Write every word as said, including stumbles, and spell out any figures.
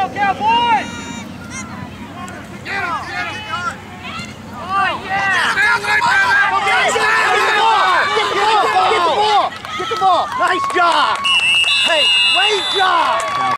Cowboys! Get him! Get him! Oh, yeah! Get the ball! Get the ball! Get the ball! Nice job! Hey, great job!